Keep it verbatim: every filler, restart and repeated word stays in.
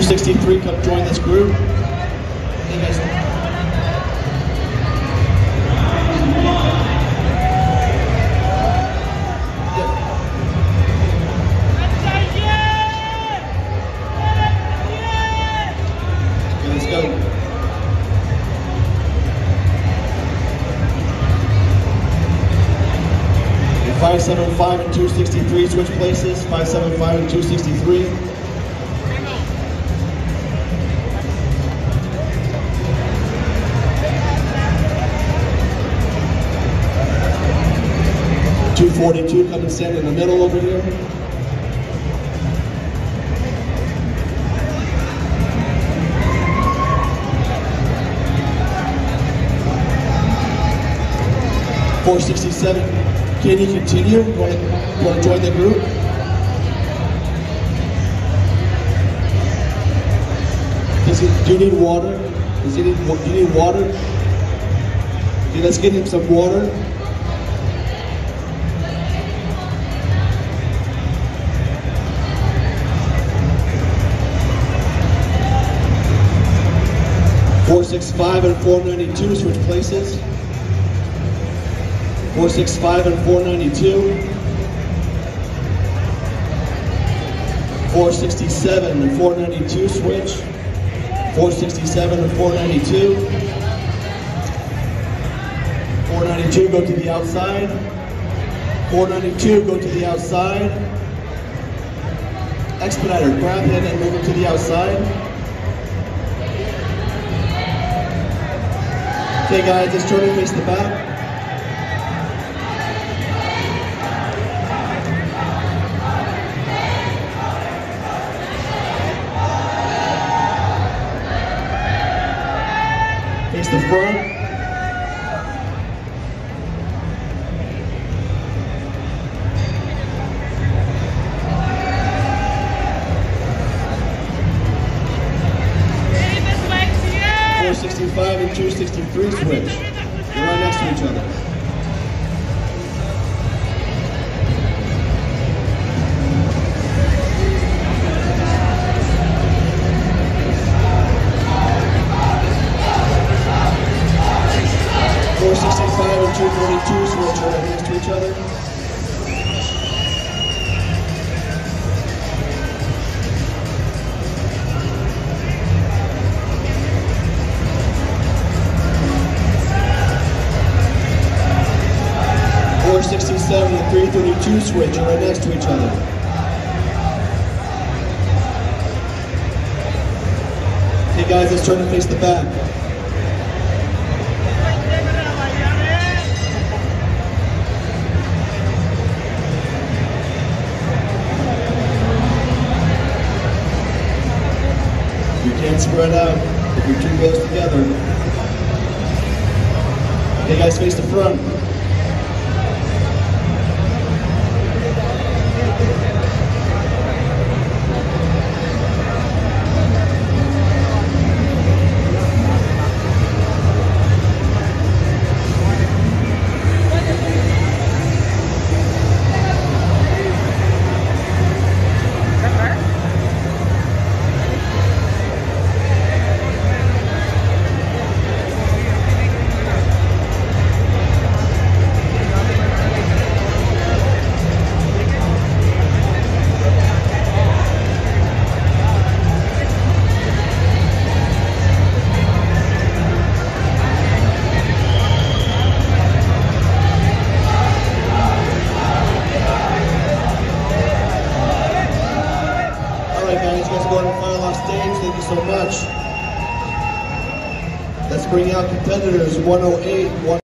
sixty-three, come join this group. Hey guys. Let's go. five seven five and two sixty-three, switch places. five seven five and two sixty-three. two forty-two, come and stand in the middle over here. four sixty-seven, can you continue? You want to, you want to join the group? Does he, do you need water? Does he need, do you need water? Okay, let's get him some water. four sixty-five and four ninety-two, switch places. four sixty-five and four ninety-two. four sixty-seven and four ninety-two, switch. four sixty-seven and four ninety-two. four ninety-two, go to the outside. four ninety-two, go to the outside. Expediter, grab him and move him to the outside. Okay guys, just turn and face the back. Face the front. four sixty-five and two sixty-three, switch. You're right next to each other. four sixty-five and two forty-two, switch. You're right next to each other. four sixty-seven and three thirty-two, switch. You're right next to each other. Okay guys, let's turn and face the back. You can't spread out if you're too close together. Okay guys, face the front. Thank you so much. Let's bring out competitors one oh eight.